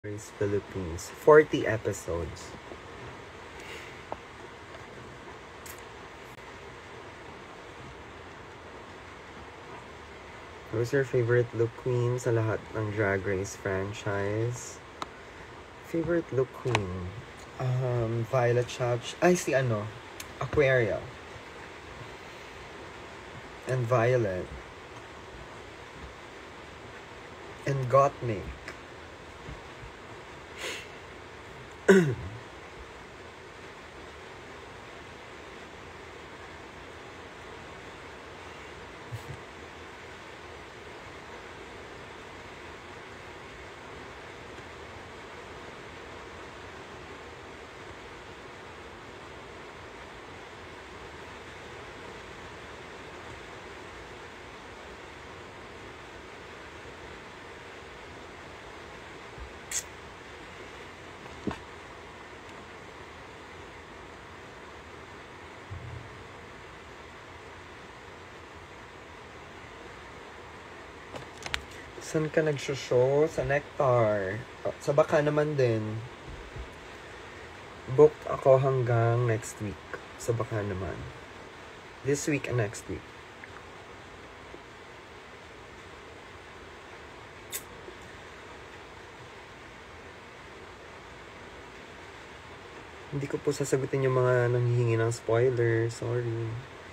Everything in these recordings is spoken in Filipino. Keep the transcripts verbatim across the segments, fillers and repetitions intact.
Race Philippines. forty episodes. Who's your favorite look queen sa lahat ng Drag Race franchise? Favorite look queen? Um, Violet Chach. Ay, si ano? Aquaria. And Violet. And Gottmik. Saan ka nag-show? Sa Nectar. Sa Baka naman din. Booked ako hanggang next week. Sa Baka naman. This week and next week. Hindi ko po sasagutin yung mga nanghihingi ng spoiler. Sorry.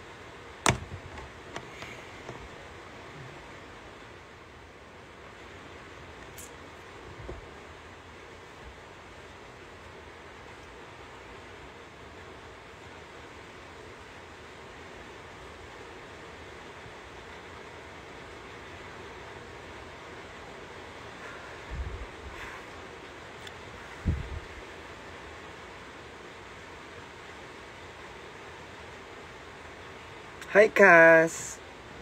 Hi, Cass!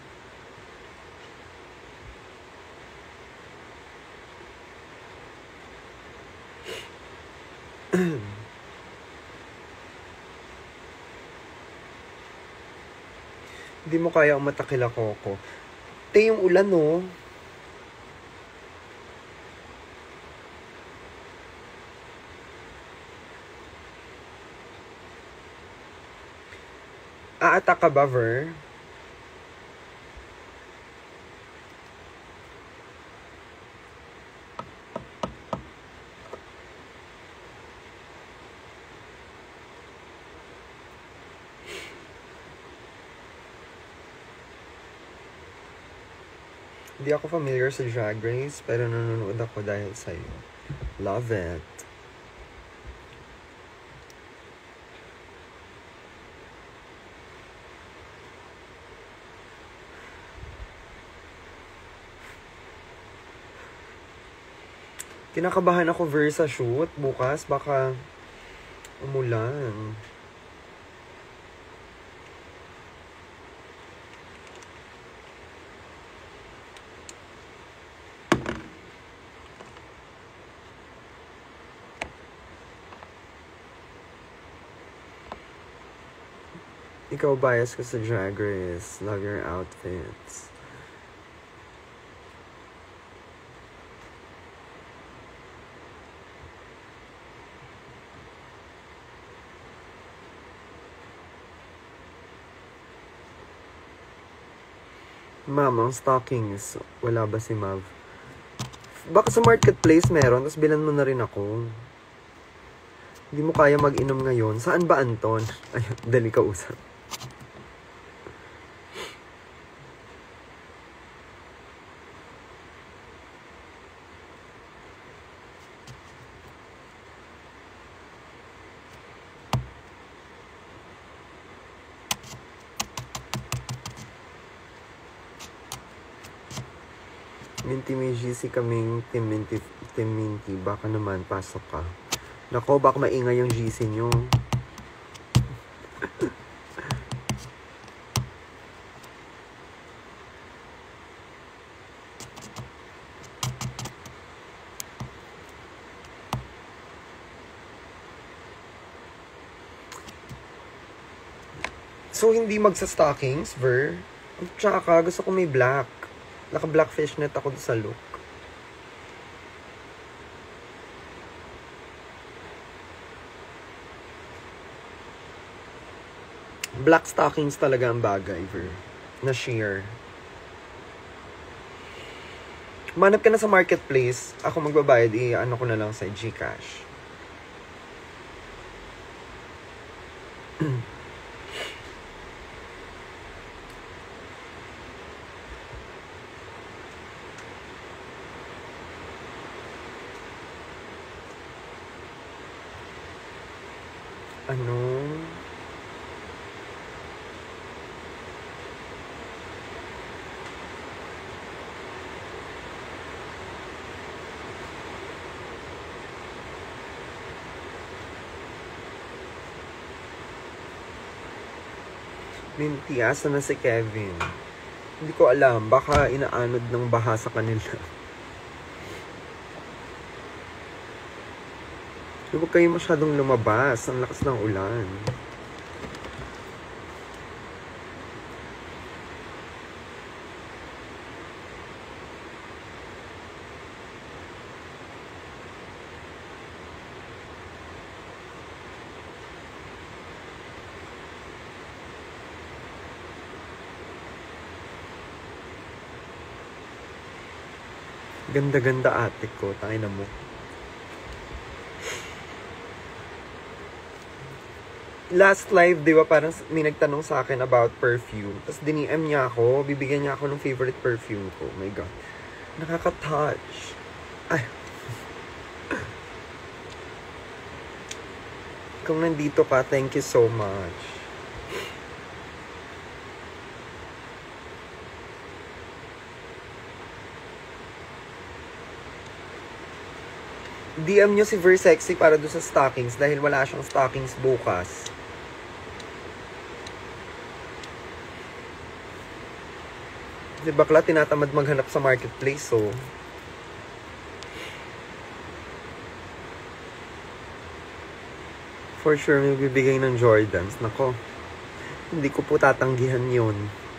Hindi mo kaya umatakil ako ko. Te, yung ulan, no? Aatak ka ba, Ver? Hindi ako familiar sa Drag Race, pero nanonood ako dahil sa'yo. Love it. Kinakabahan ako, Ver, sa shoot. Bukas, baka umulan. Ikaw bias ka sa Drag Race. Love your outfits. Ma'am, ang stockings. Wala ba si Mav? Baka sa marketplace meron, tapos bilan mo na rin ako. Hindi mo kaya mag-inom ngayon. Saan ba, Anton? Ay, dali ka usap. Minty, may G C kaming Team Minty, Team Minty. Baka naman, pasok ka. Nako, baka maingay yung G C nyo. So, hindi magsa-stockings, Ver? Tsaka, gusto ko may black. Naka-black fishnet ako sa look. Black stockings talaga ang bagay, Ver. Na sheer. Manap ka na sa marketplace. Ako magbabayad, i-ano ko na lang sa GCash. Ano? Minty, asa na si Kevin? Hindi ko alam. Baka inaanod ng baha sa kanila. Huwag kayo masyadong lumabas. Ang lakas ng ulan. Ganda-ganda ate ko. Tayo na mo. Last live, di ba, parang may nagtanong sa akin about perfume. Tapos diniem niya ako, bibigyan niya ako ng favorite perfume ko. Oh my God. Nakaka-touch. Ay. Kung nandito ka, thank you so much. D M nyo si Versexy para doon sa stockings dahil wala siyang stockings bukas. Si bakla tinatamad maghanap sa marketplace, so for sure may bibigay ng Jordans. Nako, hindi ko po tatanggihan yun.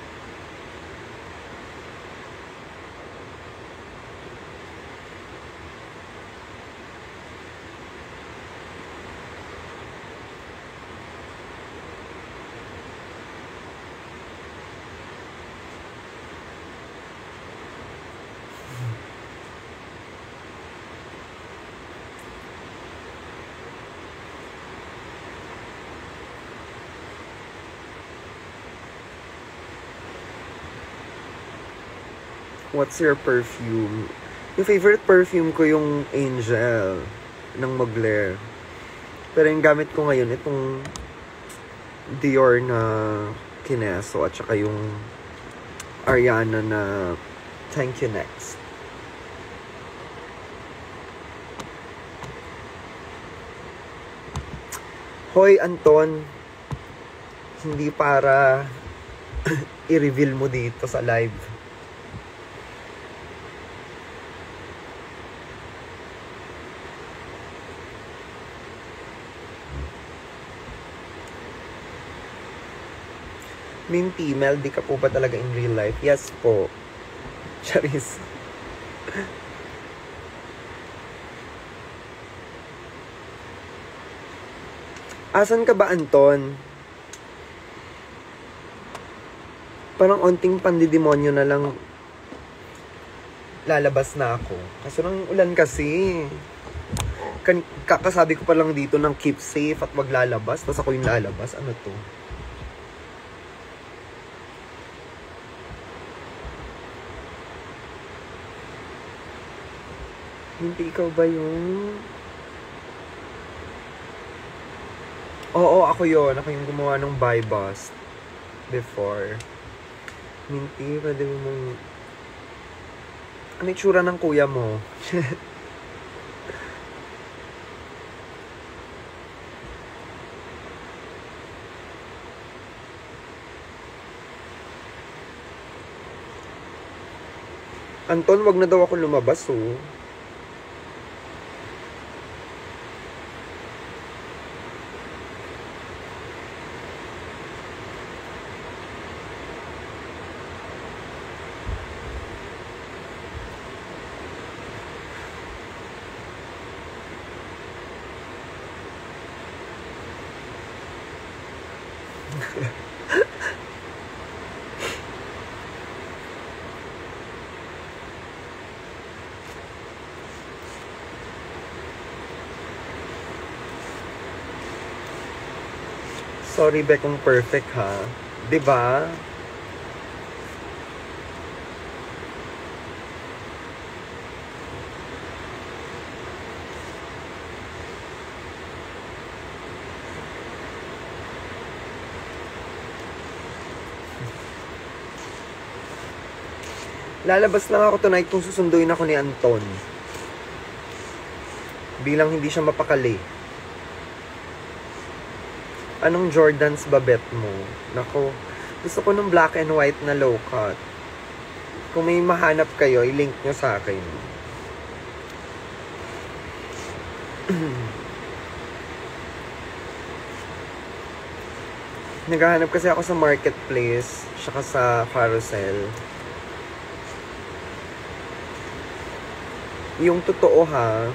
What's your perfume? Yung favorite perfume ko yung Angel ng Mugler. Pero yung gamit ko ngayon, itong Dior na Kineso at saka yung Ariana na Thank You Next. Hoy, Anton. Hindi para i-reveal mo dito sa live. Minty, Meldy ka po ba talaga in real life? Yes po. Charis. Asan ka ba, Anton? Parang onting pandidemonyo na lang lalabas na ako. Kaso nang ulan kasi. Kan- kakasabi ko pa lang dito ng keep safe at wag lalabas. Tapos ako yung lalabas. Ano to? Hindi ikaw ba yun? Oo, ako yun. Ako yung gumawa ng buy bust before. Minty, pwede mo mong... Ano yung tsura ng kuya mo? Anton, wag na daw ako lumabas, oh. Sorry, be, kung perfect, ha? Diba? Lalabas lang ako tonight kung susunduin ako ni Anton. Bilang hindi siya mapakali. Anong Jordans ba bet mo? Nako, gusto ko ng black and white na low cut. Kung may mahanap kayo, i-link nyo sa akin. Naghahanap kasi ako sa marketplace, saka sa carousel. Yung totoo, ha?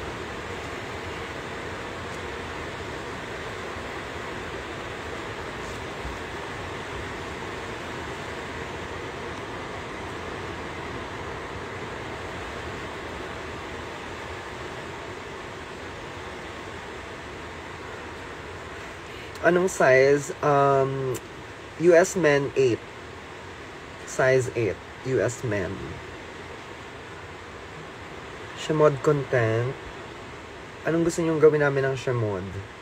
Anong size? Um, U S men eight. Size eight. U S men. Shamod content. Anong gusto nyong gawin namin ng Shamod?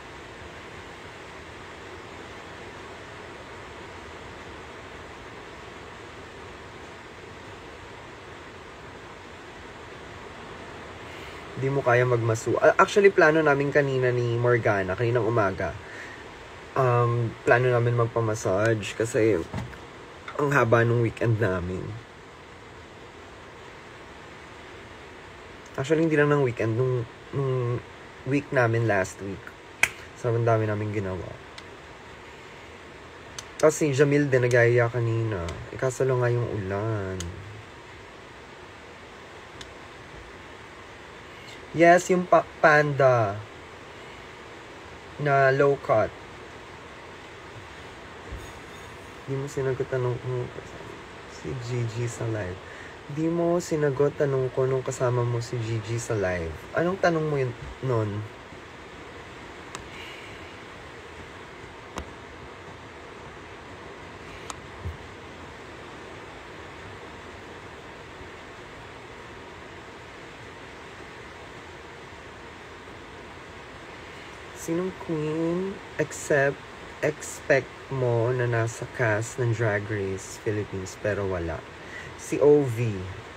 Di mo kaya magmasu. Actually, plano namin kanina ni Morgana, kaninang umaga. Um, plano namin magpamassage kasi ang haba nung weekend namin. Actually, hindi lang ng weekend, nung, nung week namin last week. Sobrang dami namin ginawa. Tapos si Jamil din nag-aya kanina. Ikasalo nga yung ulan. Yes, yung pa panda na low cut. Di mo sinagot tanong ko si Gigi sa live. Di mo sinagot tanong ko nung kasama mo si Gigi sa live. Anong tanong mo yun nun? Sinong queen except expect mo na nasa cast ng Drag Race Philippines pero wala? Si O V.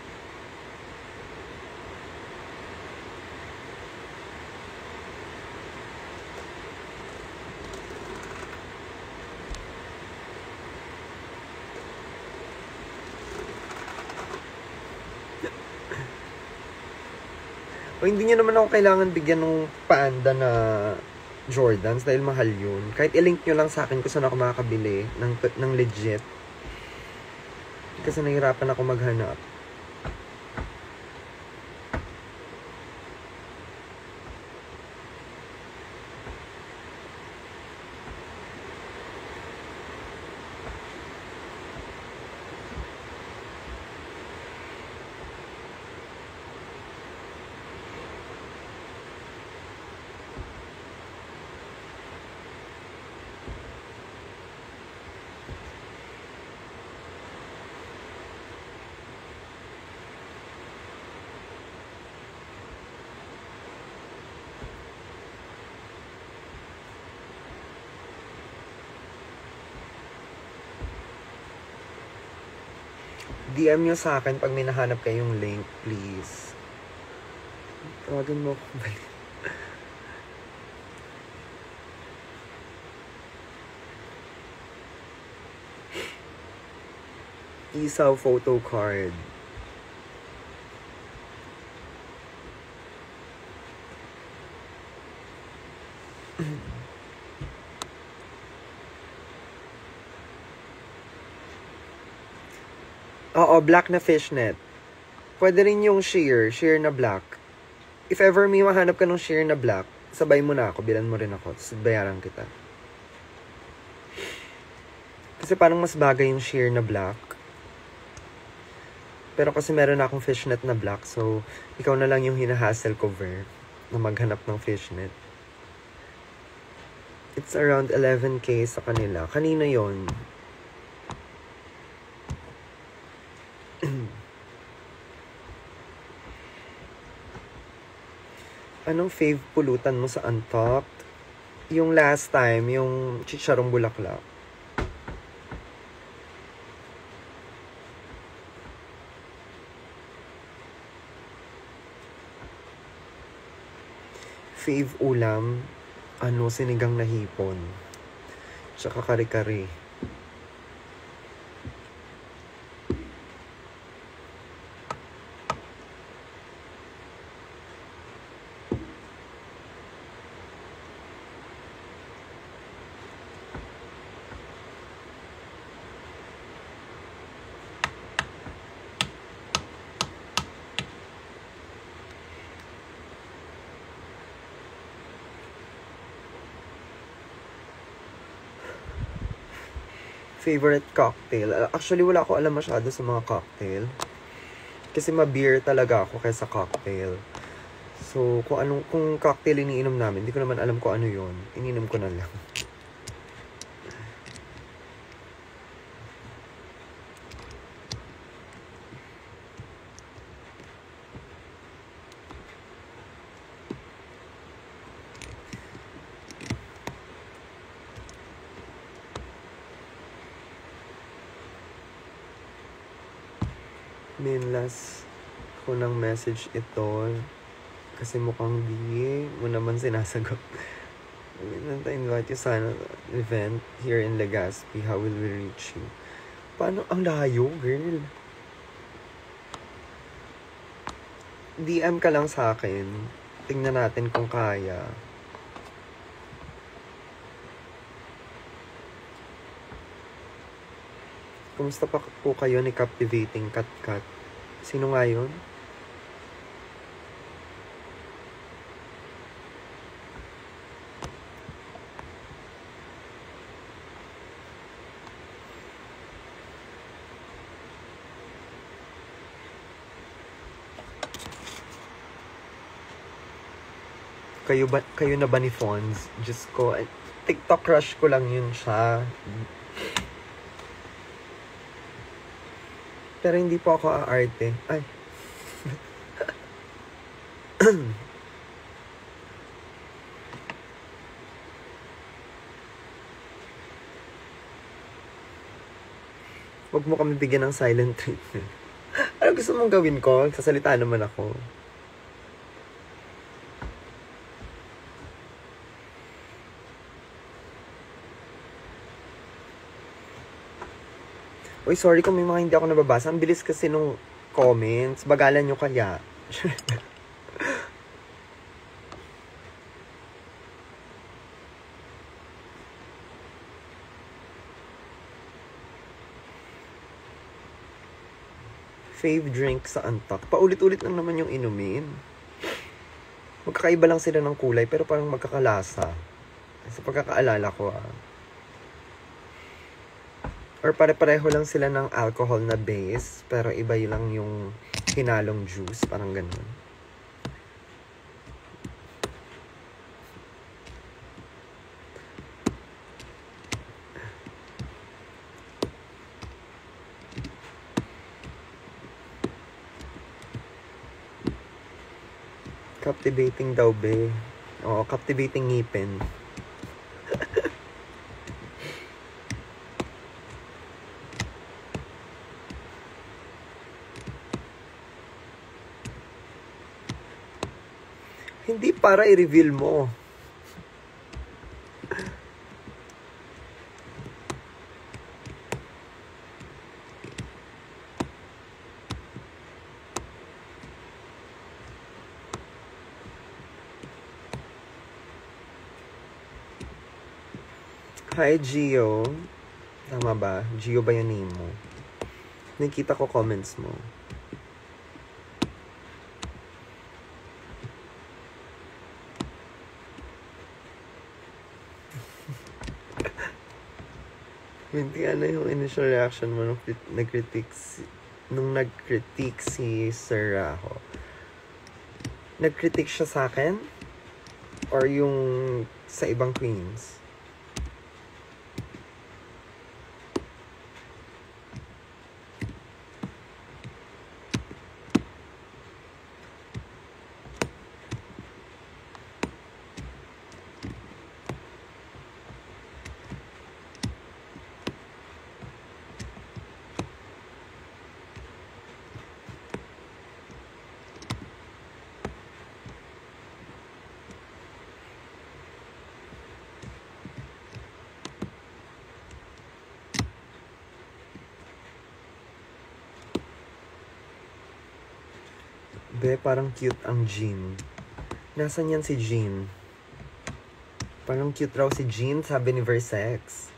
O hindi niyo naman ako kailangan bigyan ng panda na Jordans dahil mahal yun. Kahit i-link nyo lang sa akin kung saan ako makakabili ng, ng legit. Kasi nahihirapan ako maghanap. D M nyo sa akin pag may nahanap kayong link, please. Tawagin mo ako balik. Isaw photo card. Oo, black na fishnet. Pwede rin yung sheer, sheer na black. If ever may mahanap ka ng sheer na black, sabay mo na ako, bilan mo rin ako, tapos bayaran kita. Kasi parang mas bagay yung sheer na black. Pero kasi meron na akong fishnet na black, so ikaw na lang yung hinahassle ko, Ver, na maghanap ng fishnet. It's around eleven K sa kanila. Kanina yon. Anong fave pulutan mo sa Untucked? Yung last time, yung chicharong bulaklak. Fave ulam, ano, sinigang na hipon. Tsaka kare-kare. Favorite cocktail. Actually, wala ko alam masyado sa mga cocktail. Kasi ma-beer talaga ako kaysa cocktail. So, kung anong kung cocktail iniinom namin, hindi ko naman alam kung ano yon. Iniinom ko na lang. Minlas ko ng message ito kasi mukhang di mo naman sinasagot. I invite you sa event here in Legazpi. How will we reach you? Paano? Ang layo, girl. D M ka lang sa akin. Tingnan natin kung kaya. Kumusta pa po kayo ni Captivating Kat Kat? Sino nga yun? Kayo ba kayo na ba ni Fonz? Diyos ko, TikTok crush ko lang yun siya. Pero hindi po ako aarte. Ay. Huwag mo kami bigyan ng silent treatment. Ano gusto mong gawin ko? Sasalita naman ako. Uy, sorry kung may mga hindi ako nababasa. Ang bilis kasi nung comments. Bagalan nyo kaya. Fave drink sa Untucked. Paulit-ulit lang naman yung inumin. Magkakaiba lang sila ng kulay pero parang magkakalasa. Sa pagkakaalala ko ah. Or pare-pareho lang sila ng alcohol na base, pero iba lang yung hinalong juice, parang ganun. Captivating daw, be. Oo, captivating ngipin. Hindi para i-reveal mo. Hi, Gio. Tama ba? Gio ba yung name mo? Nakita ko comments mo. Hindi, ano yung initial reaction mo nung nag-critique si, nung nag-critique si Sir Raho? Nag-critique siya sa akin? Or yung sa ibang queens? Be, parang cute ang Jean. Nasaan yan si Jean? Parang cute raw si Jean, sabi ni Versex.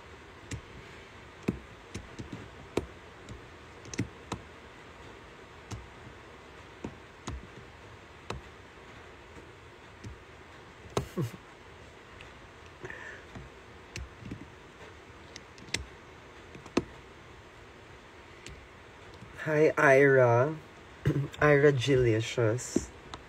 Hi, Ira. Ira Delicious.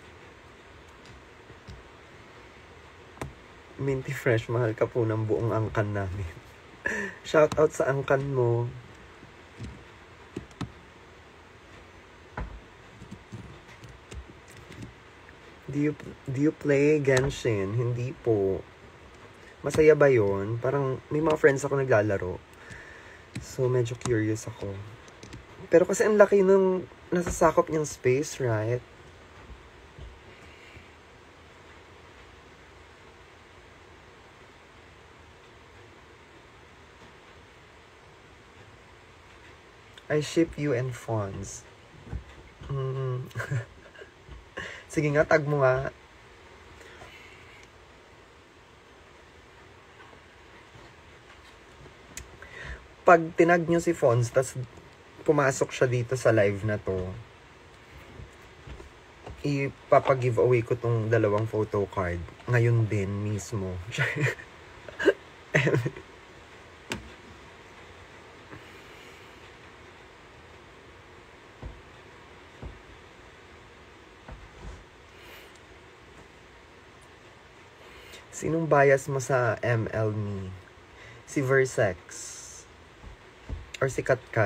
Minty Fresh, mahal ka po ng buong angkan namin. Shout out sa angkan mo. Do you, do you play Genshin? Hindi po. Masaya ba yun? Parang may mga friends ako naglalaro. So, medyo curious ako. Pero kasi ang laki nung nasasakop niyang space, right? I ship you and Fonz. Mm. Sige nga, tag mo nga. Pag tinag nyo si Fonz, tas pumasok siya dito sa live na to, ipapag-giveaway ko tong dalawang photo card. Ngayon din mismo. Sinong bias mo sa M L me? Si Versex? Or si Katkat?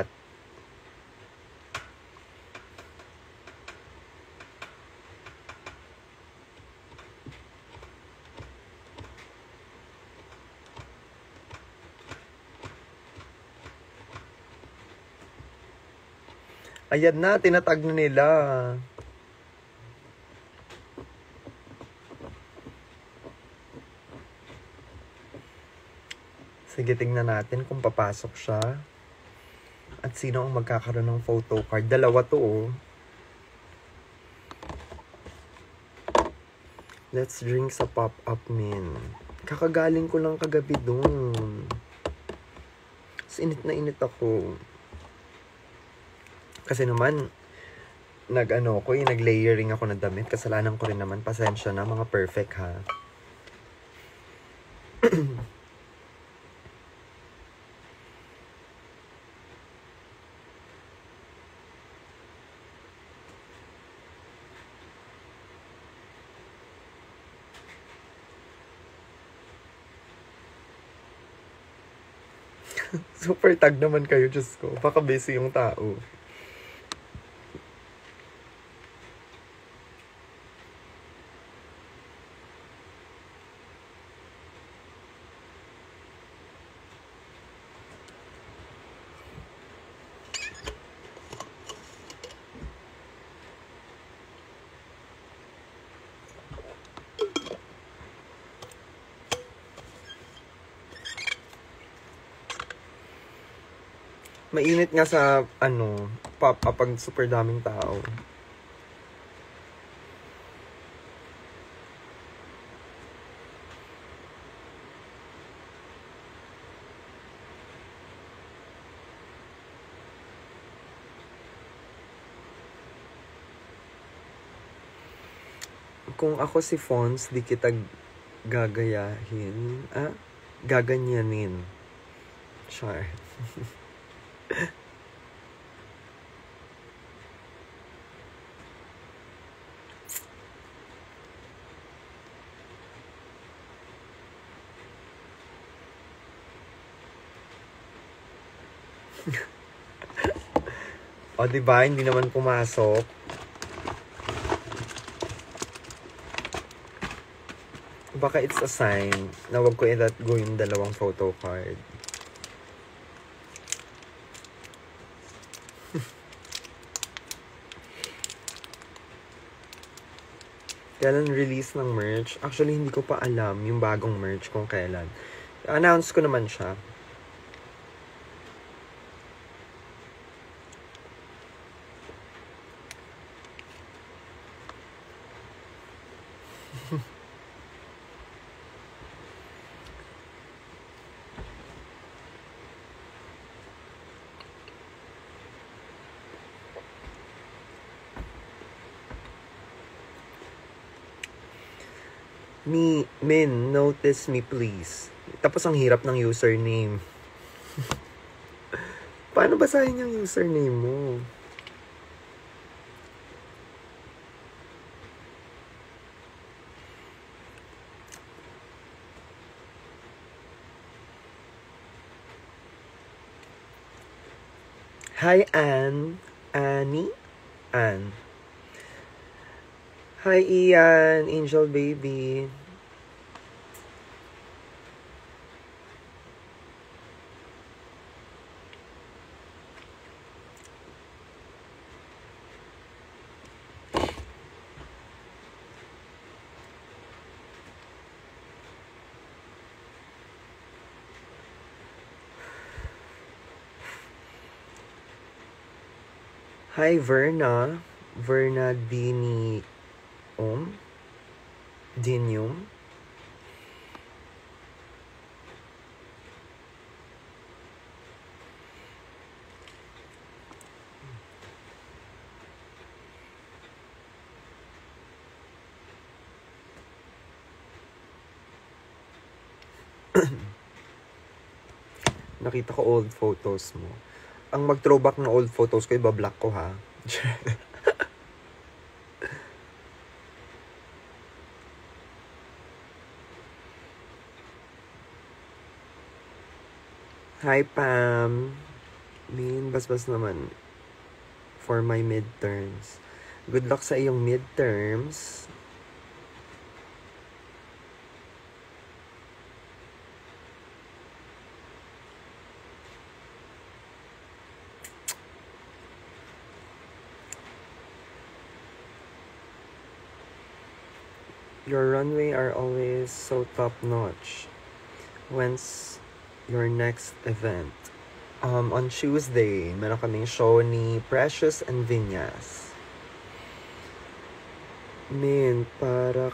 Ayan na, tinatag na nila. Sige, tingnan natin kung papasok siya. At sino ang magkakaroon ng photo card. Dalawa to, oh. Let's drink sa pop-up min. Kakagaling ko lang kagabi dun. Mas init na init ako. Kasi naman, nag-ano ko, yung nag-layering ako ng damit. Kasalanan ko rin naman. Pasensya na, mga perfect, ha. Super tag naman kayo, Diyos ko. Baka busy yung tao. Mainit nga sa, ano, pop up pag super daming tao. Kung ako si Fonz, di kita gagayahin. Ah? Gaganyanin. Char. O, diba? Hindi naman pumasok. Baka it's a sign na wag ko i-let go yung dalawang photo card. Kailan release ng merch? Actually, hindi ko pa alam yung bagong merch kung kailan. Announce ko naman siya. Me, Min, notice me please. Tapos ang hirap ng username. Paano basahin yung username mo? Hi, Anne. Annie? Anne. Hi, Ian. Angel baby. Hi, Verna. Verna Dini... Um? Dinium? Nakita ko old photos mo. Ang mag-throwback ng old photos ko, iba-block ko ha. Hi, Pam. Min, basbas naman. For my midterms. Good luck sa iyong midterms. Your runway are always so top-notch. When's your next event? Um, on Tuesday, meron kaming show ni Precious and Vinyas. Min, para...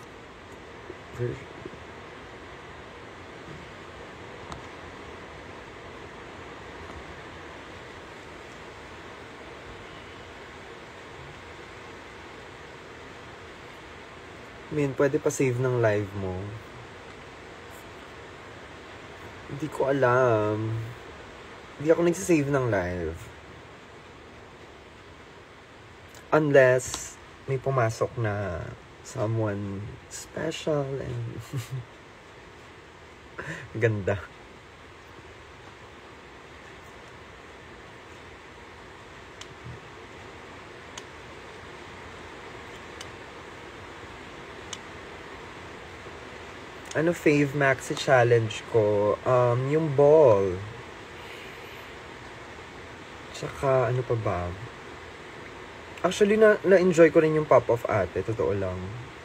Min, pwede pa save ng live mo. Hindi ko alam. Hindi ako nagsisave ng live. Unless may pumasok na someone special and... Ganda. Ano fave maxi challenge ko? Um, yung ball. Tsaka, ano pa ba? Actually, na, na-enjoy ko rin yung pop-off ate. Totoo lang.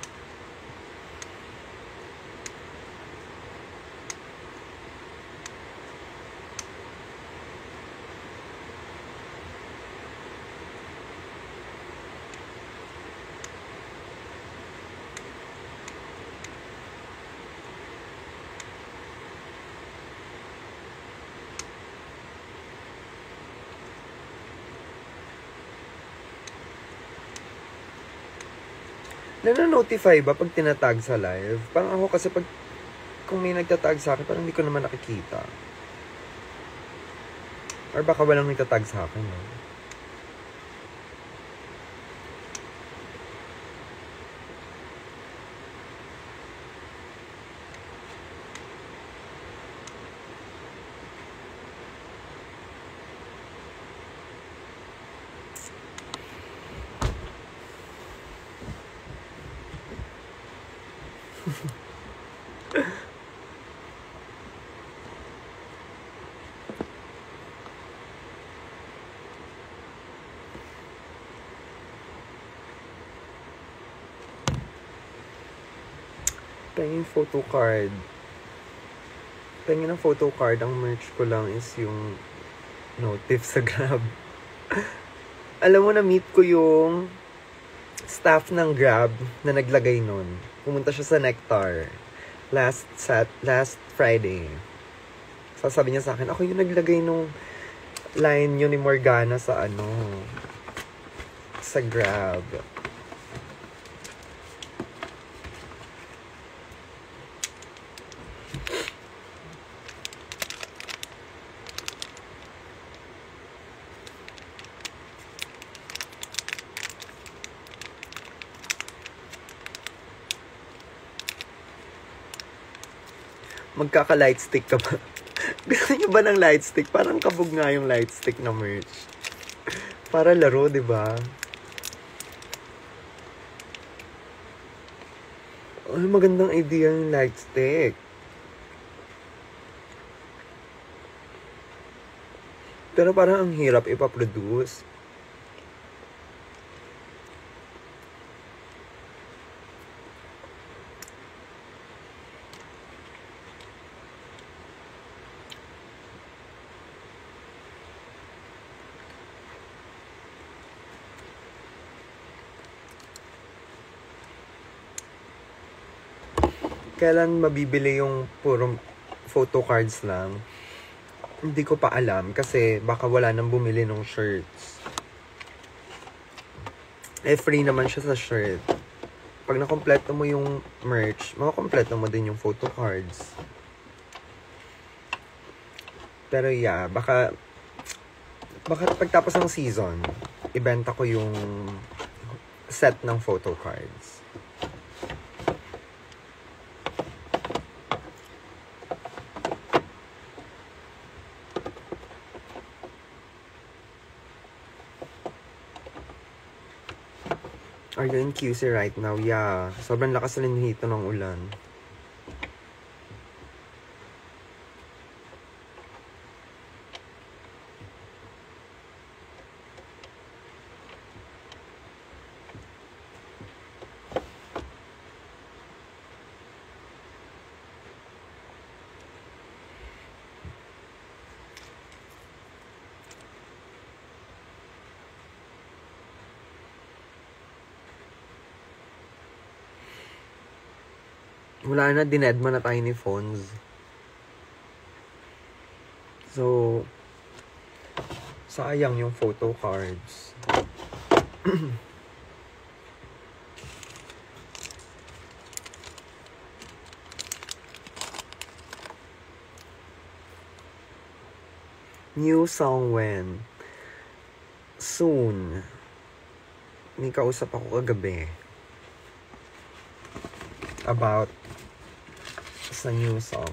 Nano-notify ba pag tinatag sa live? Parang ako kasi pag kung may nagtatag sa akin, parang hindi ko naman nakikita. Or baka walang nagtatag sa akin. No? Pengin photo card. Pengin ng photo card. Ang merch ko lang is yung notif sa Grab. Alam mo, na-meet ko yung staff ng Grab na naglagay nun. Pumunta siya sa Nectar. Last sat last Friday. Sasabi niya sa akin, ako yung naglagay nung line yun ni Morgana sa ano, sa Grab. Magkaka-light stick ka ba? Gusto niyo ba ng light stick? Parang kabog nga yung light stick na merch. Para laro, di ba? Ay, magandang idea yung light stick. Pero parang ang hirap ipaproduce. Kailan mabibili yung puro photo cards lang? Hindi ko pa alam kasi baka wala nang bumili ng shirts. Eh, free naman siya sa shirt. Pag nakompleto mo yung merch, makakompleto mo din yung photo cards. Pero yeah, baka baka pagtapos ng season, ibenta ko yung set ng photo cards. Are you in Q C right now? Yeah. Sobrang lakas rin hito ng ulan. Wala na, dinedma na tayo ni Fonz. So, sayang yung photo cards. New song when? Soon. May kausap ako kagabi. About sa new song.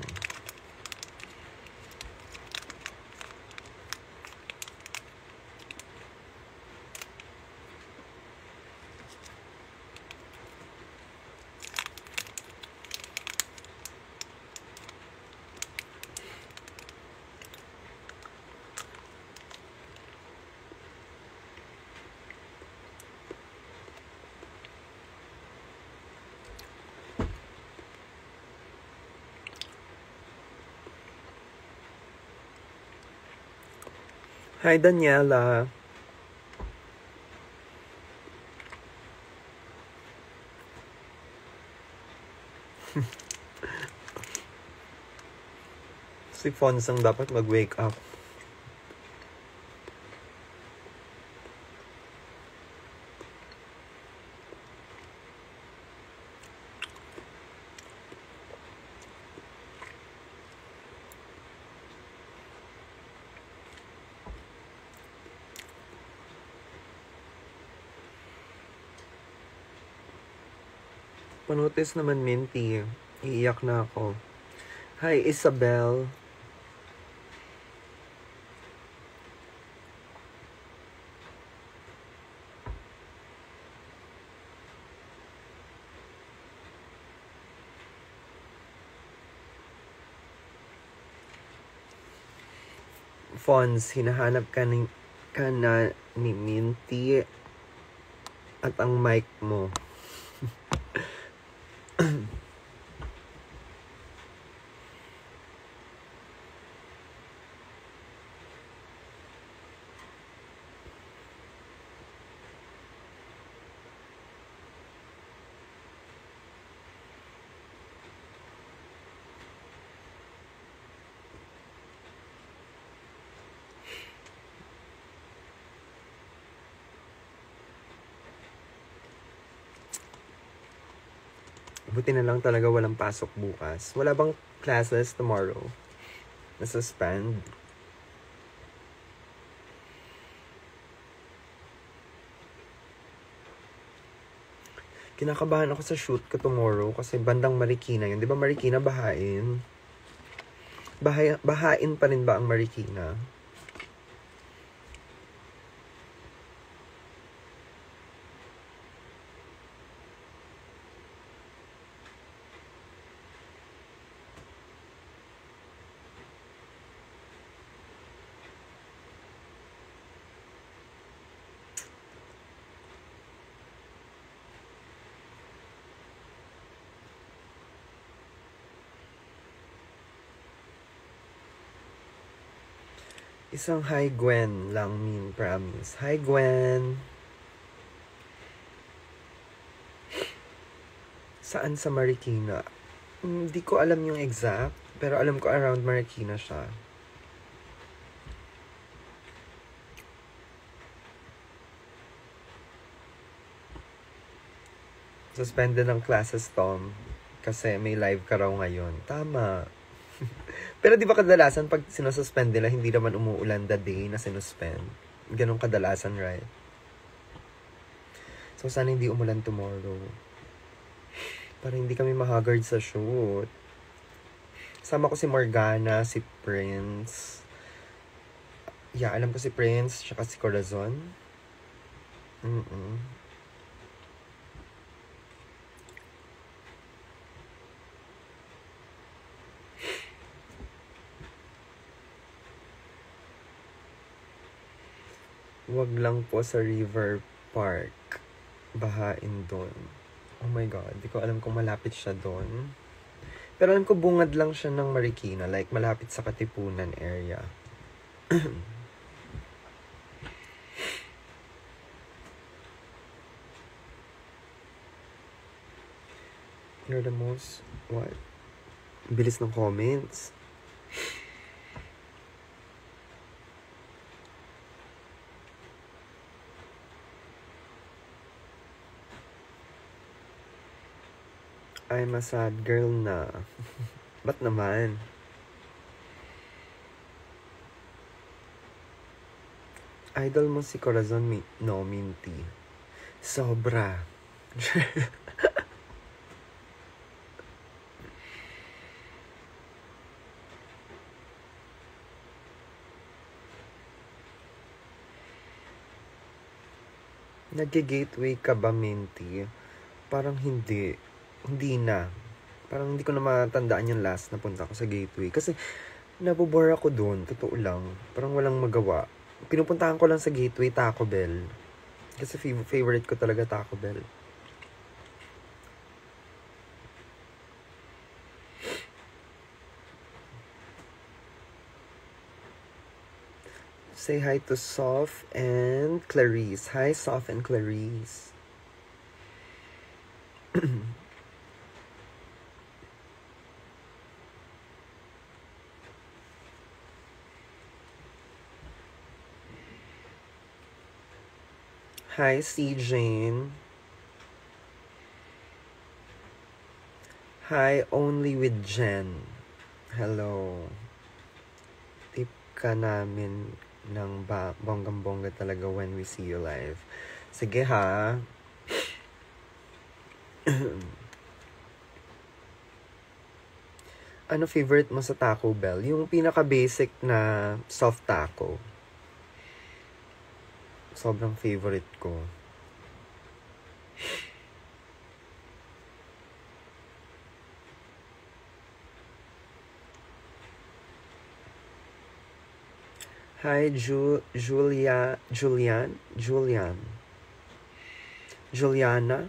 Hi, Daniela. Si Fonz ang dapat mag-wake up. Panotis naman, Minty. Iiyak na ako. Hi, Isabel. Fonz, hinahanap ka, ni, ka na ni Minty at ang mic mo. Buti na lang talaga walang pasok bukas. Wala bang classes tomorrow? Na-suspend? Kinakabahan ako sa shoot ko tomorrow kasi bandang Marikina yun. Di ba Marikina bahain? Bahay, bahain pa rin ba ang Marikina? Isang hi Gwen lang, mean, promise. Hi Gwen! Saan sa Marikina? Hindi ko alam yung exact, pero alam ko around Marikina siya. Suspended ng classes, Tom. Kasi may live ka raw ngayon. Tama. Pero di ba kadalasan pag sinususpend nila, hindi naman umuulan the day na sinuspend? Ganun kadalasan, right? So, sana hindi umulan tomorrow. Para hindi kami mahagard sa shoot. Sama ko si Morgana, si Prince. Yeah, alam ko si Prince, tsaka si Corazon. Mm-mm. Wag lang po sa River Park. Bahain doon. Oh my God, di ko alam kung malapit siya doon. Pero alam ko bungad lang siya ng Marikina. Like, malapit sa Katipunan area. You're the most... What? Bilis ng comments. I'm a sad girl na. Ba't naman? Idol mo si Corazon, mi- no, Minty. Sobra. Nag-gateway ka ba, Minty? Parang hindi. Hindi na. Parang hindi ko na matandaan yung last na punta ko sa gateway. Kasi, nabobore ako doon. Totoo lang. Parang walang magawa. Pinupuntahan ko lang sa gateway Taco Bell. Kasi fav- favorite ko talaga Taco Bell. Say hi to Soph and Clarice. Hi, Soph and Clarice. Hi, C. Jane. Hi, Only with Jen. Hello. Tip ka namin ng ba- bonggang-bongga talaga when we see you live. Sige ha. Ano favorite mo sa Taco Bell? Yung pinaka-basic na soft taco. Sobrang favorite ko. Hi, Ju- Julia, Julian, Julian, Juliana.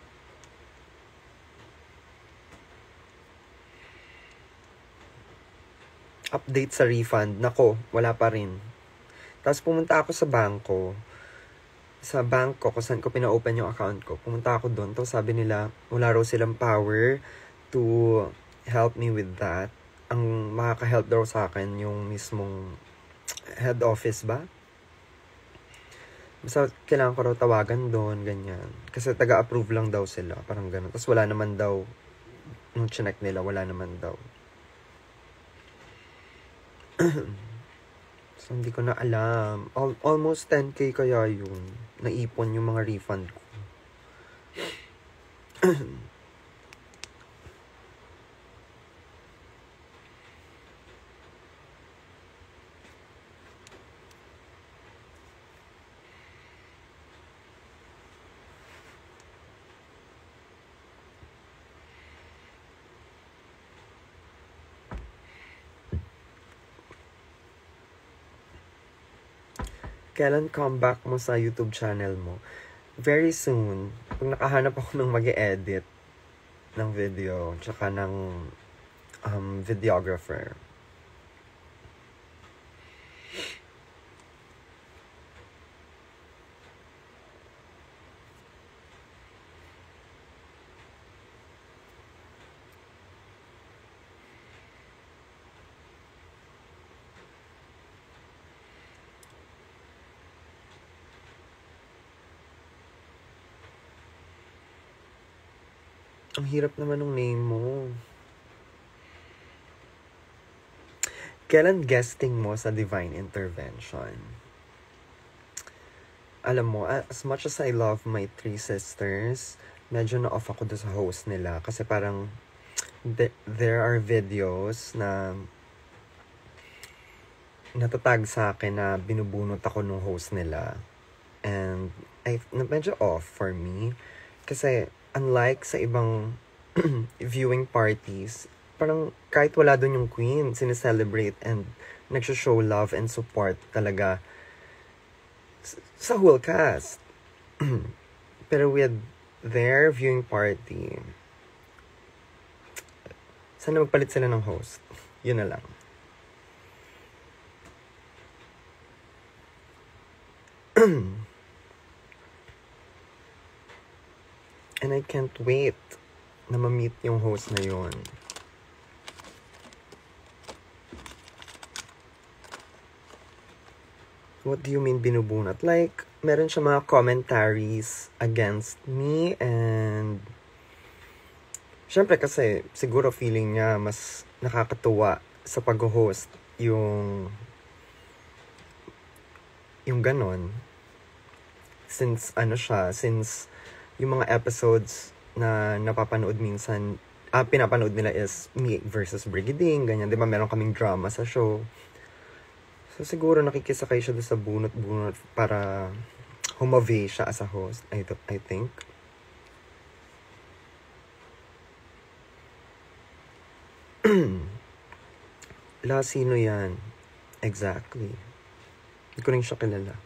Update sa refund. Nako, wala pa rin. Tapos pumunta ako sa bangko. Sa bank ko, kung saan ko pina-open yung account ko. Pumunta ako doon. Tapos sabi nila, wala raw silang power to help me with that. Ang makaka-help daw sa akin yung mismong head office ba? Basta kailangan ko raw tawagan doon, ganyan. Kasi taga-approve lang daw sila, parang gano'n. Tapos wala naman daw, nung chinek nila, wala naman daw. So, hindi ko na alam. Al- almost ten K kaya yun. Naipon yung mga refund ko. Kailan comeback mo sa YouTube channel mo? Very soon. Pag nakahanap ako ng mag-e-edit ng video, tsaka ng um, videographer. Ang hirap naman ng name mo. Kailan guesting mo sa Divine Intervention? Alam mo, as much as I love my three sisters, medyo na-off ako doon sa host nila. Kasi parang, th- there are videos na natatag sa akin na binubunot ako nung host nila. And, I, medyo off for me. Kasi, unlike sa ibang viewing parties, parang kahit wala doon yung queen, sineselebrate and nagsho-show love and support talaga sa whole cast. Pero with their viewing party, sana magpalit sila ng host. Yun na lang. And I can't wait na ma-meet yung host na yun. What do you mean binubunat? Like, meron siya mga commentaries against me and syempre kasi siguro feeling niya mas nakakatuwa sa pag-host yung yung ganon. Since ano siya, since yung mga episodes na napapanood minsan, ah, pinapanood nila is me versus Brigading, ganyan. Di ba meron kaming drama sa show. So siguro nakikisakay siya doon sa bunot-bunot para humave siya as a host, I, th- I think. La, sino yan? Exactly. Hindi ko rin siya kilala.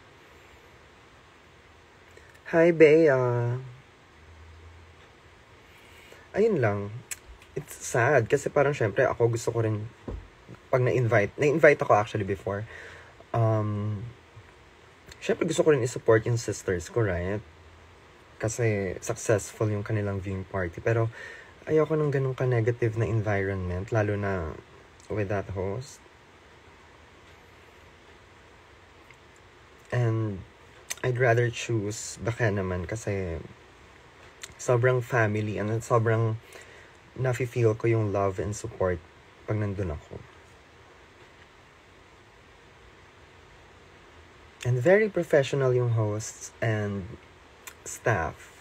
Hi, Bea. Ayun lang. It's sad kasi parang syempre ako gusto ko rin pag na-invite. Na-invite ako actually before. Um, syempre gusto ko rin i-support yung sisters ko, right? Kasi successful yung kanilang viewing party. Pero ayoko ng ganun ka-negative na environment, lalo na with that host. And I'd rather choose baka naman kasi sobrang family and sobrang nafe-feel ko yung love and support pag nandun ako. And very professional yung hosts and staff.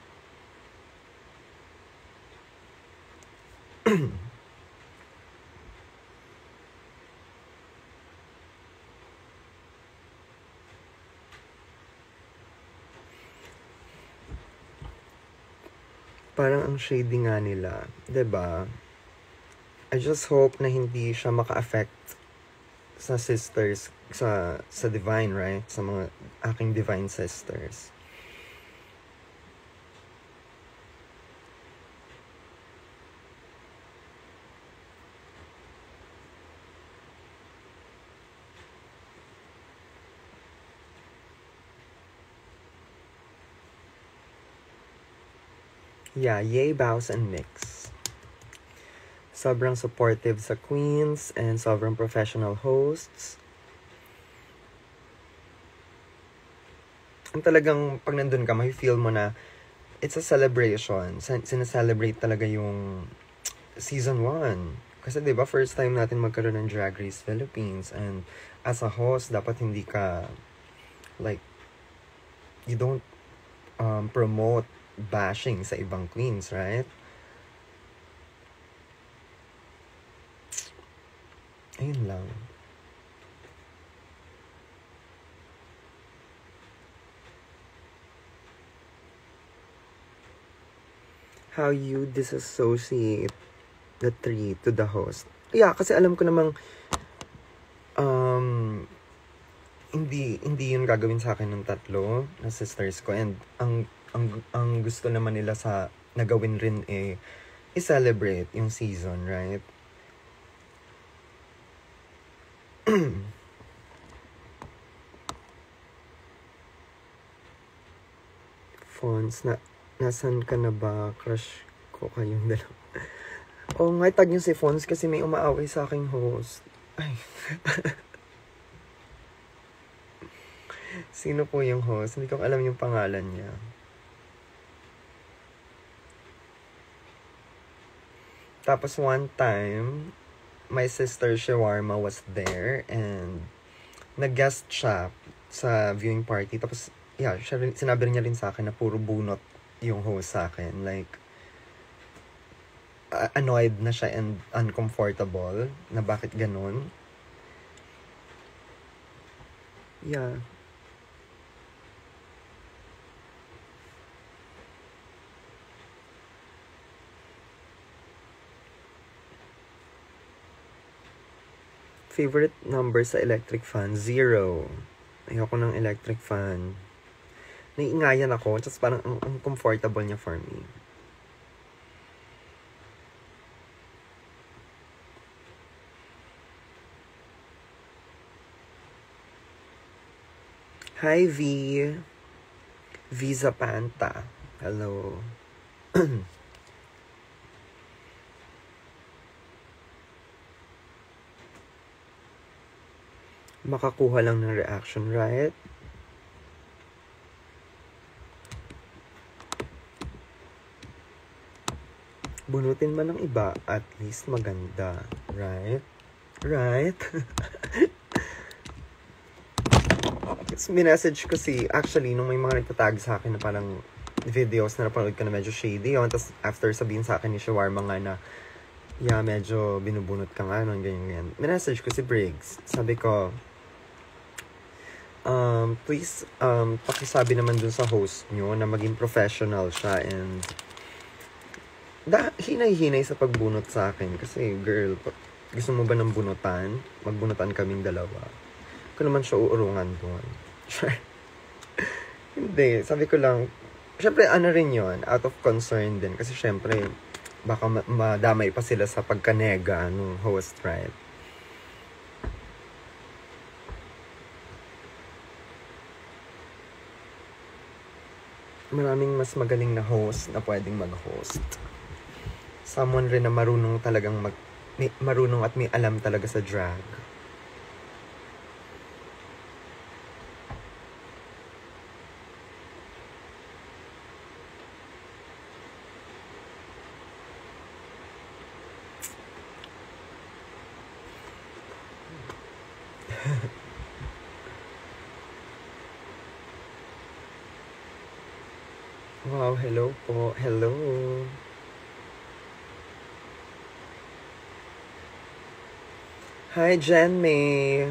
Parang ang shady nga nila, 'di ba? I just hope na hindi siya maka-affect sa sisters, sa sa Divine, right? Sa mga aking Divine sisters. Yeah, yay, bows, and mix. Sobrang supportive sa queens and sobrang professional hosts. Ang talagang pag nandun ka, may feel mo na it's a celebration. Sineselebrate talaga yung season one. Kasi diba, first time natin magkaroon ng Drag Race Philippines. And as a host, dapat hindi ka, like, you don't um, promote bashing sa ibang queens, right? Ayun lang. How you disassociate the three to the host. Yeah, kasi alam ko namang um, hindi hindi yun gagawin sa akin ng tatlo na sisters ko, and ang ang ang gusto naman nila sa nagawin rin eh i-celebrate yung season, right? Fonts, na nasan ka na ba? Crush ko kayong dalawa. Oh, nga, tag niyo si Fonts kasi may umaaway sa aking host. Ay. Sino po yung host? Hindi ko alam yung pangalan niya. Tapos one time, my sister Shawarma was there and nag-guest siya sa viewing party. Tapos, yeah, siya rin, sinabi niya rin sa akin na puro bunot yung host sa akin. Like, uh, annoyed na siya and uncomfortable na bakit ganun. Yeah. Favorite number sa electric fan? Zero. Ayoko ng electric fan. Naiingayan ako, just parang ang, ang comfortable niya for me. Hi, V. Visa Panta. Hello. Makakuha lang ng reaction, right? Bunutin man ng iba, at least maganda, right? Right? Minessage ko si, actually, nung may mga nagtatag sa akin na parang videos na napanood ko na medyo shady yun, tapos after sabihin sa akin ni Shawarma nga na, yeah, medyo binubunot ka nga, no, ganyan, ganyan. Minessage ko si Briggs. Sabi ko, um, please, um, pakisabi naman dun sa host nyo na maging professional siya and da, hinay-hinay sa pagbunot sa akin. Kasi, girl, gusto mo ba ng bunutan? Magbunutan kaming dalawa. Ko naman siya uurungan doon. Hindi, sabi ko lang, syempre ano rin yon, out of concern din. Kasi syempre, baka ma- madamay pa sila sa pagkanega ng host, right? Maraming mas magaling na host na pwedeng mag-host. Someone rin na marunong talagang mag, may, marunong at may alam talaga sa drag. Wow, hello po. Hello. Hi, Jen May.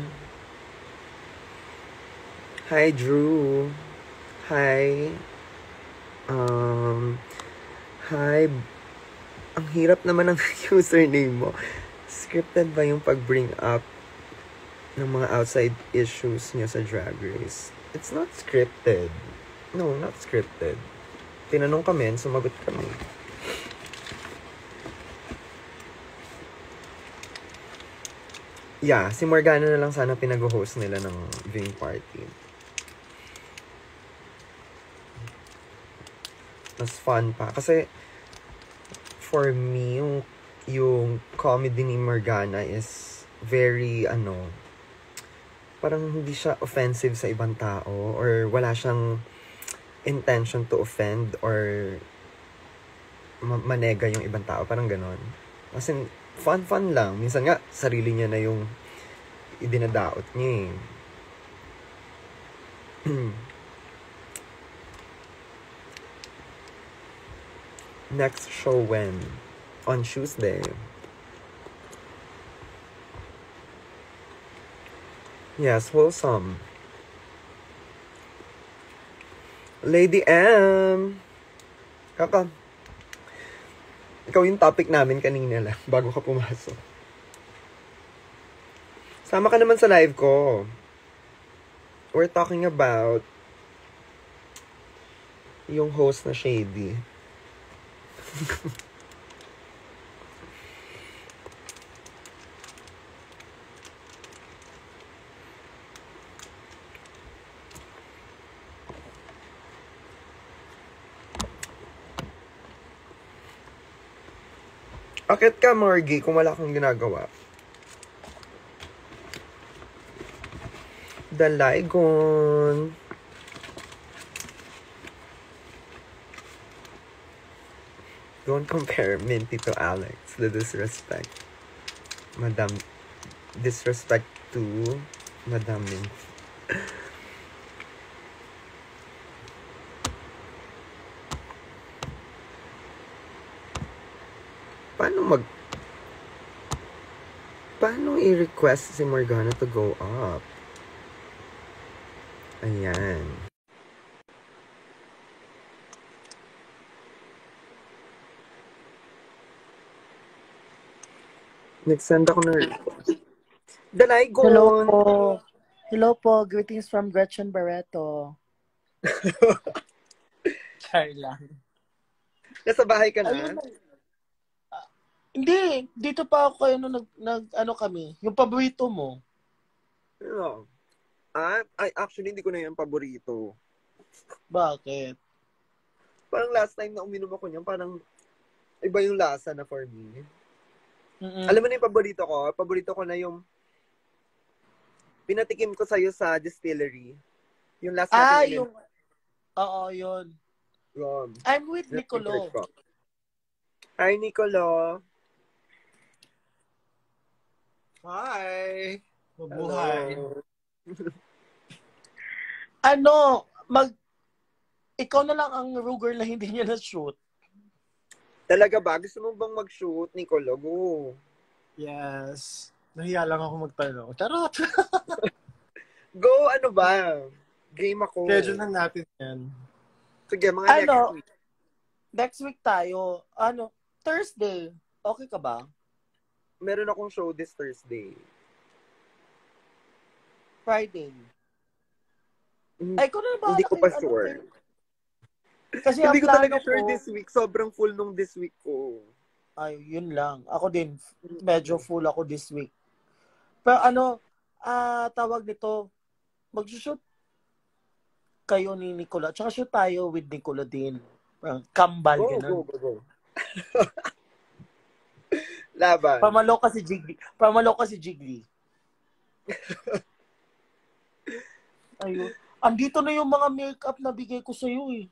Hi, Drew. Hi. Um, hi. Ang hirap naman ng username mo. Scripted ba yung pag-bring up ng mga outside issues niya sa Drag Race? It's not scripted. No, not scripted. Tinanong kami, sumagot kami. Yeah, si Morgana na lang sana pinag-host nila ng viewing party. Mas fun pa. Kasi, for me, yung, yung comedy ni Morgana is very, ano, parang hindi siya offensive sa ibang tao or wala siyang intention to offend or ma- manega yung ibang tao. Parang ganon. Kasi fun-fun lang. Minsan nga, sarili niya na yung idinadaot niya eh. Next show when? On Tuesday. Yes, wholesome. Lady M! Kaka, ikaw yung topic namin kanina lang, bago ka pumasok. Sama ka naman sa live ko. we're talking about yung host na shady. Akit ka, Margie, kung wala kang ginagawa. Dalaygon. Don't compare Minty to Alex. The disrespect. Madam. Disrespect to Madam Minty. Paano mag... Paano i-request si Morgana to go up? Ayan. Nag-send ako na request. Dalaygon! Hello po. Hello po. Greetings from Gretchen Barreto. Char lang. Nasa bahay ka na? Ayun na. Uh, hindi. Dito pa ako kayo nung nag, nag, ano kami. Yung paborito mo. Yeah. Ah, ay, actually, hindi ko na yan paborito. Bakit? Parang last time na uminom ako niyan, parang iba yung lasa na for me. Mm-mm. Alam mo na yung paborito ko? Paborito ko na yung pinatikim ko sa'yo sa distillery. Yung last natin. Ah, in- yung... Oo, yun. Um, I'm with Nicolo. Hi, Nicolo. Hi. Mabuhay. Ano, mag... Ikaw na lang ang Ruger na hindi niya na-shoot. Talaga ba? Gusto mo bang mag-shoot, Nicolo? Go. Yes. Nahiya lang ako magtanong. Charot! Go, ano ba? Game ako. Schedule lang natin yan. Sige, mga Ano? next week. Next week tayo. Ano? Thursday. Okay ka ba? Meron akong show this Thursday. Friday. Mm, Ay, ko na ba? Hindi ko pa ano, sure. ano, Kasi Hindi ang ko plano talaga sure ko- this week. Sobrang full nung this week ko. Ay, yun lang. Ako din, medyo full ako this week. Pero ano, ah tawag nito, mag-shoot kayo ni Nicola. Tsaka shoot tayo with Nicola din. Parang kambal, Go, ganun. go, go, go. Laban. Pamalo ka si Jiggly. Pamalo ka si Jiggly. Ayun. Andito na yung mga makeup na bigay ko sa'yo eh.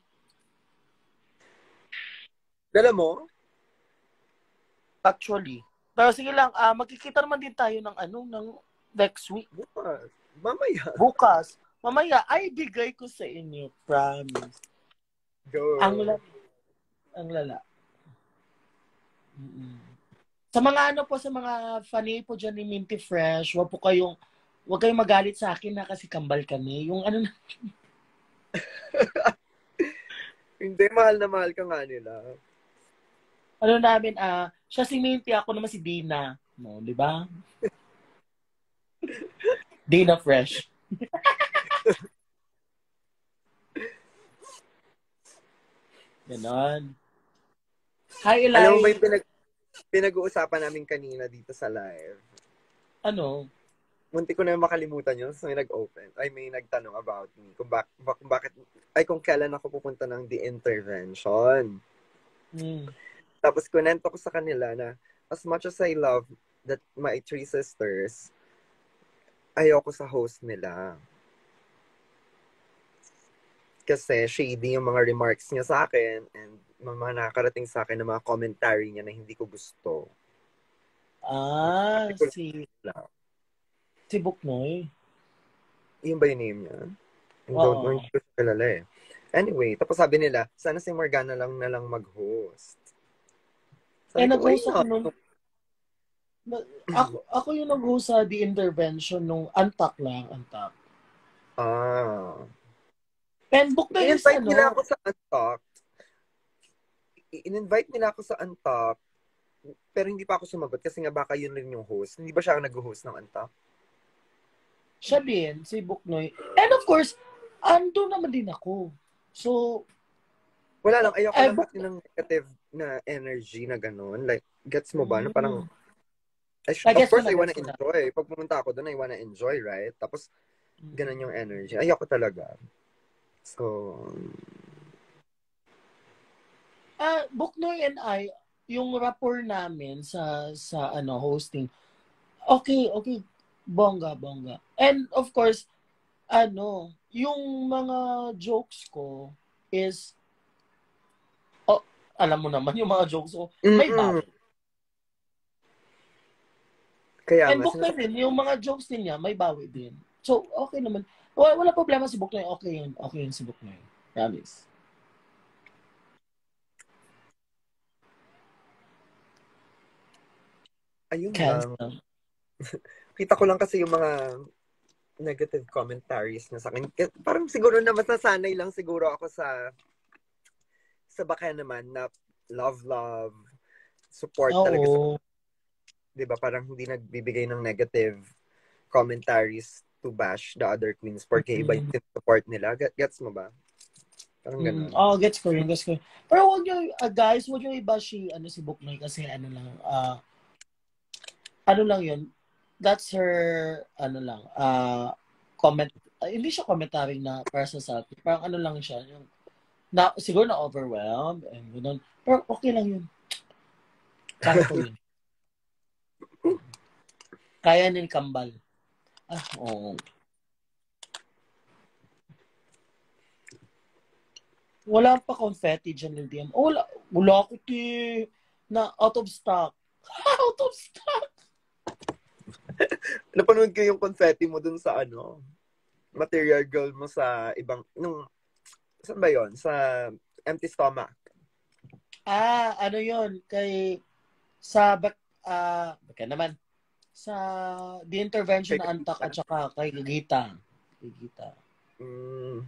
Dala mo? Actually. Pero sige lang, ah magkikita naman din tayo ng ano, ng next week. Bukas. Mamaya. Bukas. Mamaya, ay bigay ko sa inyo. Promise. Go. Ang lala. Ang lala. Mm-mm. Sa mga ano po, sa mga funny po dyan ni Minty Fresh, wag po kayong, wag kayong magalit sa akin na kasi kambal kami. Yung ano na, Hindi, mahal na mahal ka nga nila. ano namin, ah, siya si Minty, ako naman si Dina. No, di ba? Dina Fresh. Ganon. Hi, Eli. Alam mo ba yung pinag pinag-uusapan namin kanina dito sa live? Ano? Munti ko na yung makalimutan yun. So, may nag-open. Ay, may nagtanong about me. Kung, bak bak bakit, ay, kung kailan ako pupunta ng The Intervention. Hmm. Tapos, kunento ko sa kanila na as much as I love that my three sisters, ayoko sa host nila. Kasi shady yung mga remarks niya sa akin and mga nakakarating sa akin na mga commentary niya na hindi ko gusto. Ah, si, si Buknoy. Yun ba yung name niya? Yung Oo. don't know, hindi ko siya kilala eh. Anyway, tapos sabi nila, sana si Morgana lang na lang mag-host. Eh, Sabi ko, nag-host "Why ako not?" nung, na- ako, ako yung nag-host sa The Intervention nung Antak lang, Antak. Ah. And Buknoy is I-invite nila ano, ako sa Untalked. I-invite nila ako sa Untalked. Pero hindi pa ako sumagot kasi nga baka yun rin yung host. Hindi ba siya ang nag-host ng Untalked? siya din, si Buknoy. And of course, ando naman din ako. So, Wala lang, ayoko eh, lang Buk- kasi ng negative na energy na gano'n. Like, gets mo ba? Na Mm. parang, I sh- I of guess ko course, na, I wanna gets ko na. enjoy. Pag pumunta ako doon, I wanna enjoy, right? Tapos, Mm. ganun yung energy. Ayoko talaga. So, Ah, Buknoy and I, yung rapport namin sa sa ano hosting, okay, okay, bongga, bongga. And of course, ano, yung mga jokes ko is, oh, alam mo naman yung mga jokes ko, may mm-mm. bawi. Kaya And nga, Buknoy sinasabi, din, yung mga jokes din niya, may bawi din. So, okay naman. Wala, wala problema si Buknoy, okay yun. Okay yun si Buknoy. Promise. ayun lang. Cancel. Kita ko lang kasi yung mga negative commentaries na sa akin. Kaya parang siguro na mas nasanay lang siguro ako sa sa baka naman na love, love, support talaga sa, Oo. di ba? Parang hindi nagbibigay ng negative commentaries to bash the other queens porque iba Mm. yung support nila. Get, gets mo ba? Parang Mm. ganun. Oh, gets ko yun, gets ko yun. Pero wag nyo, uh, guys, wag nyo iba si, ano, si Buknoy kasi ano lang, ah, ano lang yun, that's her, ano lang, ah, comment, ah, hindi siya commentary na para sa selfie. Parang ano lang siya, yung, na, siguro na overwhelmed, and gano'n. Pero okay lang yun. Kaya ko yun. Kaya ni Kambal. Ah, oo. Wala pa confetti dyan, Lildian. Oh, wala, wala ako, ti, na out of stock. Out of stock! Napanood ko yung confetti mo dun sa ano, Material Girl mo sa ibang, nung, saan ba yon? Sa Empty Stomach. Ah, ano yon kay, sa, bak, ah, baka naman, sa The Intervention Kay na Antak Kakita. at saka kay Gigita. Gigita. Mm.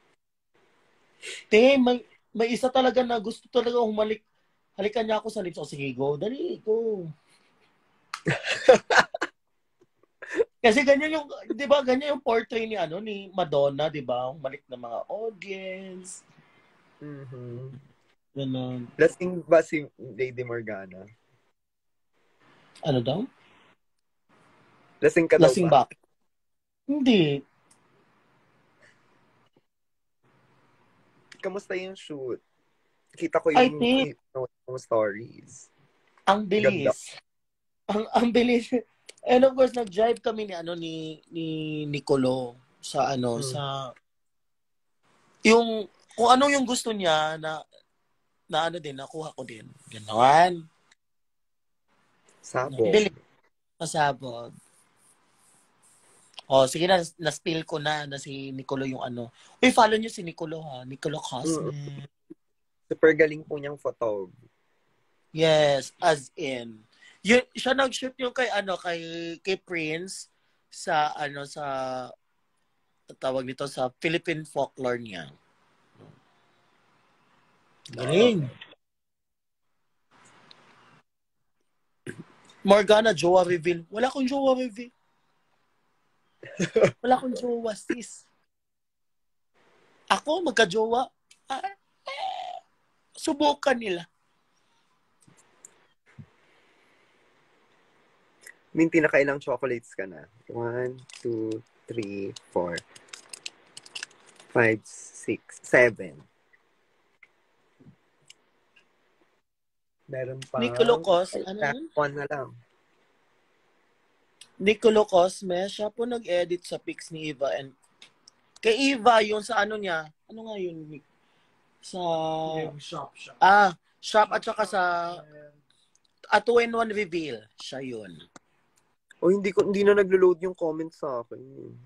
Te, may, may isa talaga na gusto talaga humalik. Halikan niya ako sa lips. O sige, go. Dali, go. Kasi ganyan yung, di ba, ganyan yung portrait ni, ano, ni Madonna, di ba? Humalik ng mga audience. Mm-hmm. Ganun. Lasing ba si Lady Morgana? Ano daw? Lasing ka daw Lasing ba? ba? Hindi. Kamusta yung shoot? Kita ko I yung, think, yung, yung stories. ang Ganda. bilis. Ang, ang bilis. And of course, nag-drive kami ni, ano, ni, ni Nicolo sa, ano, Hmm. sa, yung, kung ano yung gusto niya na, na ano din, nakuha ko din. Ganon. Sabog. Bilis. Masabog. Oh, sige na, na-spill ko na na si Nicolo yung ano. Uy, follow niyo si Nicolo ha. Nicolo Cosme. Mm. Super galing po niyang photog. Yes, as in. Yun, siya nag-shoot yung kay ano kay kay Prince sa ano sa tawag nito sa Philippine folklore niya. Galing. Morgana, jowa reveal. Wala akong jowa reveal. Wala akong jowa, sis. Ako, magka-jowa. Ah, eh, subukan nila. Minty, nakailang chocolates ka na? One, two, three, four, five, six, seven. Meron pa. Nicolo Cos, ano Ay, yun? one na lang. Nicolo Cosme, siya po nag-edit sa pics ni Eva and kay Eva yung sa ano niya, ano nga yun? Sa Yung shop, shop. ah, shop at saka sa a two in one reveal, siya yun. O hindi ko hindi na naglo-load yung comments sa akin.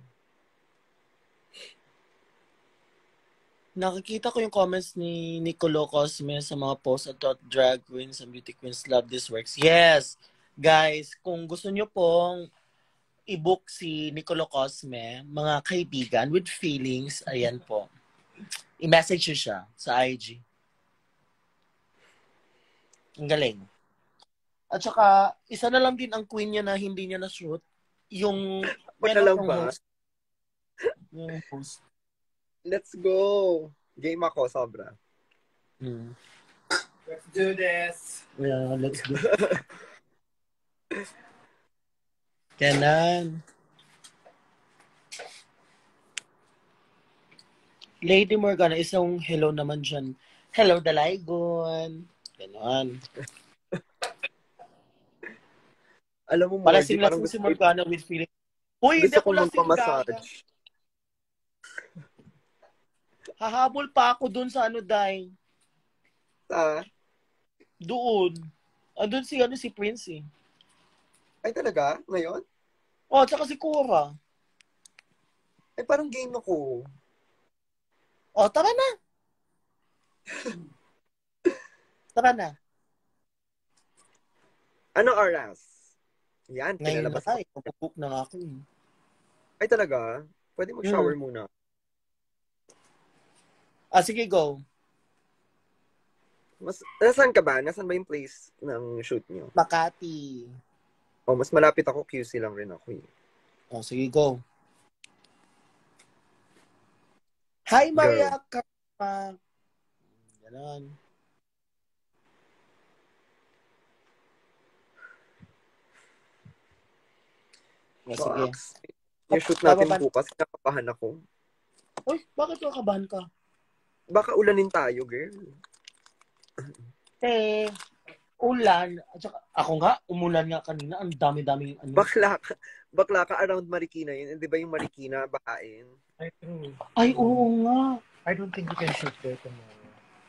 Nakikita ko yung comments ni Nicolo Cosme sa mga posts about drag queens and beauty queens love this works. Yes, guys, kung gusto nyo pong i-book si Nicolo Cosme, mga kaibigan with feelings, ayan po. I-message nyo siya sa I G. Ang galing. At saka, isa na lang din ang queen niya na hindi niya na-shoot. Yung, Wala meron lang pang ba? host. Yung host. Let's go. Game ako, sobra. Hmm. Let's do this. Yeah, let's do. Kanan. Lady Morgana, isang hello naman dyan. Hello, Dalaygon. Ganon. Alam mo, Margie, Palasing parang lasing gusto, si Morgana with feeling. Uy, hindi gusto ko ako lasing, gaga. magpamassage. Hahabol pa ako dun sa ano, Day. Ah, Doon. Andun si, ano, si Prince, eh. ay talaga? Ngayon? Oh, tsaka si Cora. Ay parang game ako. Oh, tara na. Tara na. Ano oras? Yan, Ngayon na pinalabas nga, ko. eh. Pupuk na nga ako, eh. Ay talaga? Pwede mag-shower muna. Ah, sige, go. Mas, nasaan ka ba? Nasaan ba yung place ng shoot nyo? Makati. Oh, mas malapit ako. Q C lang rin ako eh. Oh, sige, go. Hi, Maria Karma. Ganon. Oh, sige. Shucks. Yung shoot natin Bababa- bukas, nakapahan ako. Uy, bakit kakabahan ka? Baka ulanin tayo, girl. Eh, ulan. At saka, ako nga, umulan nga kanina. Ang dami-dami. Ano. Bakla ka. Bakla ka around Marikina yun. Di ba yung Marikina, bakain? I true. Ay, oo nga. I don't think we can shoot there tomorrow.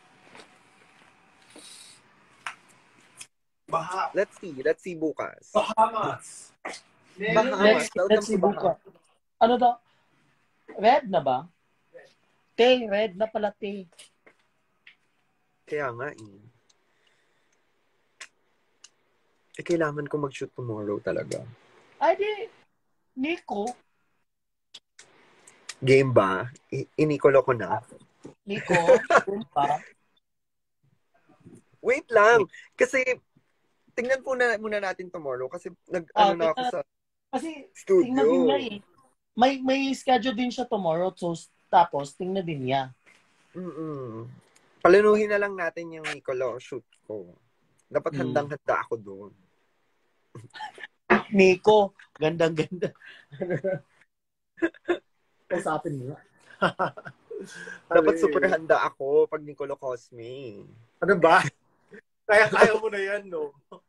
Baha. Let's see. Let's see bukas. Bahamas. Bahamas. Let's, Welcome let's see to buka. Ano daw? Red na ba? Te, red na pala, te. Kaya nga eh. Eh, kailangan ko mag-shoot tomorrow talaga. Ay, di. Nico. Game ba? I- inikolo ko na. Nico. Kumpa. Wait lang. Kasi, tingnan po na muna natin tomorrow. Kasi, nag, Ah, ano na ako tingnan- sa Kasi, studio. tingnan din niya eh. May, may schedule din siya tomorrow. So, tapos, tingnan din niya. Mm-mm. Palanuhin na lang natin yung Nicolo shoot ko. Dapat Mm. handang-handa ako doon. Nico. Gandang-ganda. Usapin mo. Dapat Ay. super handa ako pag Nicolo Cosme. Ano ba? Kaya kaya mo na yan, no?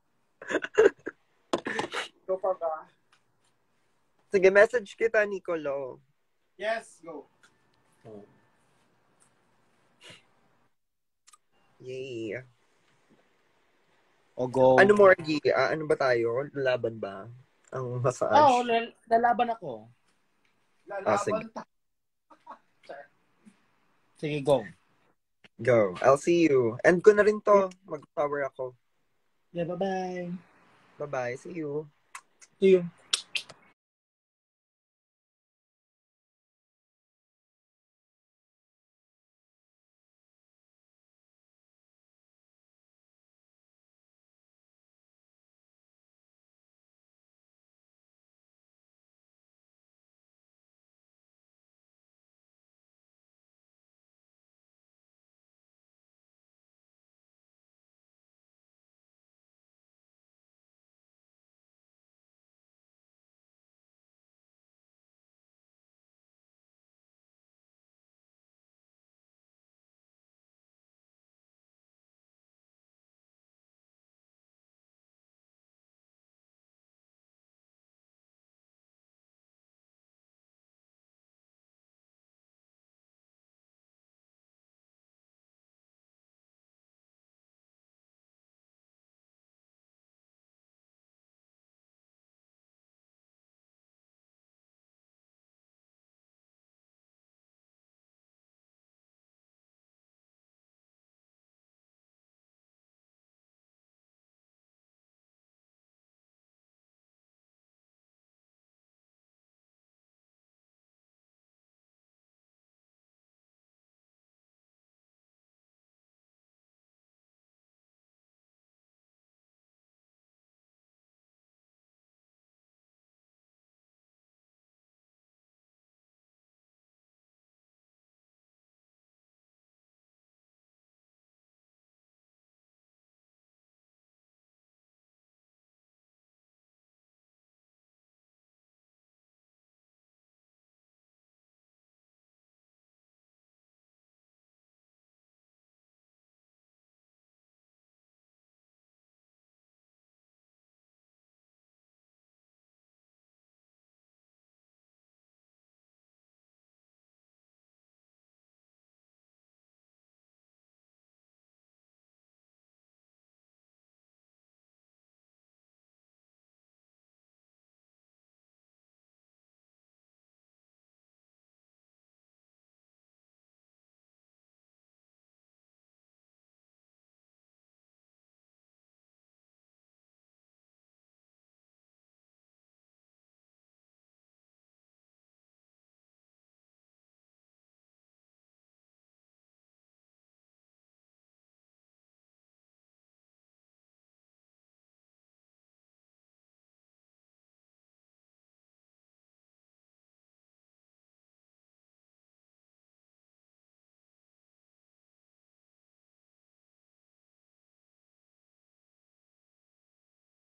Go pa ba? Sige, message kita, Nicolo. Yes, go. Yay. O go. Ano, Morgie? Ah, ano ba tayo? Laban ba? Ang massage? Oo, lal- lalaban ako. Ah, sige. Lalaban ta- Sige, go. Go. I'll see you. End ko na rin to. Mag-power ako. Yeah, bye-bye. Bye-bye. See you. See you.